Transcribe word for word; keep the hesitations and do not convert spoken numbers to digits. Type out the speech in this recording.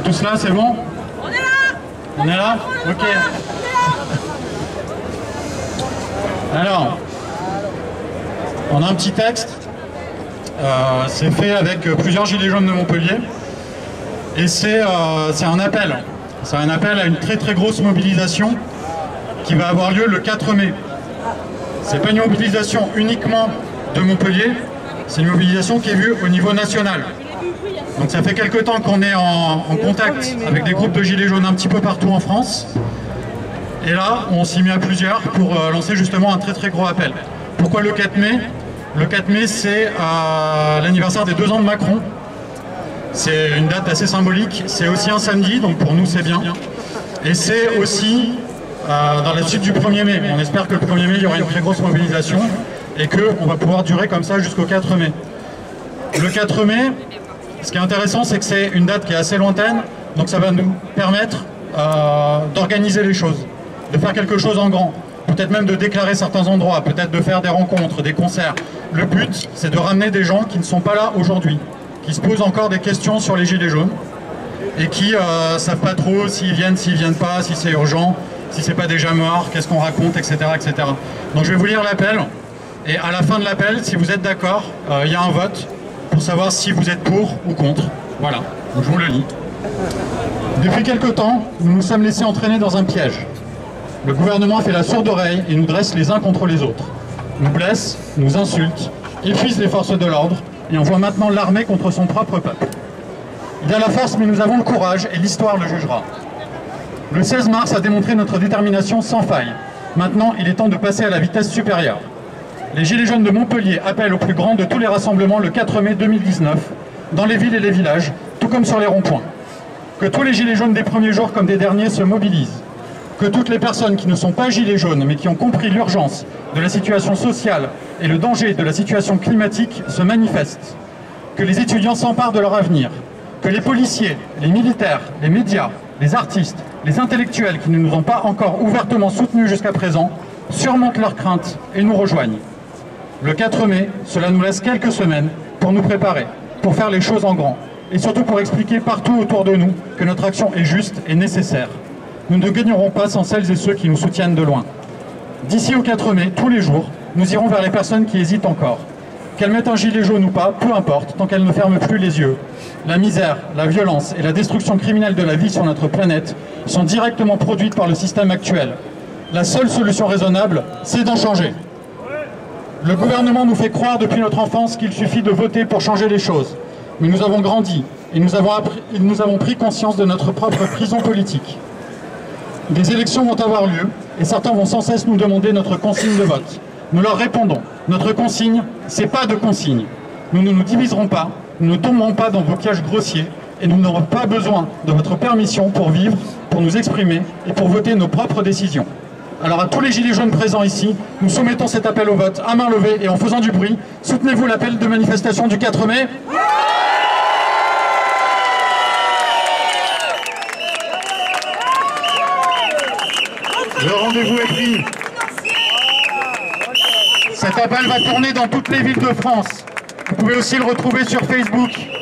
tous là, c'est bon? On est là. On est là? Ok. Alors, on a un petit texte. Euh, c'est fait avec plusieurs gilets jaunes de Montpellier. Et c'est euh, c'est un appel. C'est un appel à une très très grosse mobilisation qui va avoir lieu le quatre mai. C'est pas une mobilisation uniquement de Montpellier, c'est une mobilisation qui est vue au niveau national. Donc ça fait quelque temps qu'on est en, en contact avec des groupes de gilets jaunes un petit peu partout en France. Et là, on s'y met à plusieurs pour euh, lancer justement un très très gros appel. Pourquoi le quatre mai? Le quatre mai, c'est euh, l'anniversaire des deux ans de Macron. C'est une date assez symbolique. C'est aussi un samedi, donc pour nous c'est bien. Et c'est aussi euh, dans la suite du premier mai. On espère que le premier mai, il y aura une très grosse mobilisation et qu'on va pouvoir durer comme ça jusqu'au quatre mai. Le quatre mai, ce qui est intéressant, c'est que c'est une date qui est assez lointaine, donc ça va nous permettre euh, d'organiser les choses, de faire quelque chose en grand, peut-être même de déclarer certains endroits, peut-être de faire des rencontres, des concerts. Le but, c'est de ramener des gens qui ne sont pas là aujourd'hui, qui se posent encore des questions sur les gilets jaunes et qui ne euh, savent pas trop s'ils viennent, s'ils viennent pas, si c'est urgent, si c'est pas déjà mort, qu'est-ce qu'on raconte, et cetera, et cetera. Donc je vais vous lire l'appel, et à la fin de l'appel, si vous êtes d'accord, euh, il y a un vote pour savoir si vous êtes pour ou contre. Voilà, donc je vous le lis. Depuis quelque temps, nous nous sommes laissés entraîner dans un piège. Le gouvernement fait la sourde oreille et nous dresse les uns contre les autres. Nous blesse, nous insulte, épuise les forces de l'ordre et envoie maintenant l'armée contre son propre peuple. Il a la force, mais nous avons le courage et l'histoire le jugera. Le seize mars a démontré notre détermination sans faille. Maintenant, il est temps de passer à la vitesse supérieure. Les Gilets jaunes de Montpellier appellent au plus grand de tous les rassemblements le quatre mai deux mille dix-neuf, dans les villes et les villages, tout comme sur les ronds-points. Que tous les Gilets jaunes des premiers jours comme des derniers se mobilisent. Que toutes les personnes qui ne sont pas Gilets jaunes, mais qui ont compris l'urgence de la situation sociale et le danger de la situation climatique se manifestent. Que les étudiants s'emparent de leur avenir. Que les policiers, les militaires, les médias, les artistes, les intellectuels qui ne nous ont pas encore ouvertement soutenus jusqu'à présent surmontent leurs craintes et nous rejoignent. Le quatre mai, cela nous laisse quelques semaines pour nous préparer, pour faire les choses en grand, et surtout pour expliquer partout autour de nous que notre action est juste et nécessaire. Nous ne gagnerons pas sans celles et ceux qui nous soutiennent de loin. D'ici au quatre mai, tous les jours, nous irons vers les personnes qui hésitent encore. Qu'elles mettent un gilet jaune ou pas, peu importe, tant qu'elles ne ferment plus les yeux. La misère, la violence et la destruction criminelle de la vie sur notre planète sont directement produites par le système actuel. La seule solution raisonnable, c'est d'en changer. Le gouvernement nous fait croire depuis notre enfance qu'il suffit de voter pour changer les choses. Mais nous avons grandi et nous avons, appris, et nous avons pris conscience de notre propre prison politique. Des élections vont avoir lieu et certains vont sans cesse nous demander notre consigne de vote. Nous leur répondons, notre consigne, c'est pas de consigne. Nous ne nous diviserons pas, nous ne tomberons pas dans vos pièges grossiers et nous n'aurons pas besoin de votre permission pour vivre, pour nous exprimer et pour voter nos propres décisions. Alors à tous les gilets jaunes présents ici, nous soumettons cet appel au vote à main levée et en faisant du bruit. Soutenez-vous l'appel de manifestation du quatre mai? Le rendez-vous est pris. Cet appel va tourner dans toutes les villes de France. Vous pouvez aussi le retrouver sur Facebook.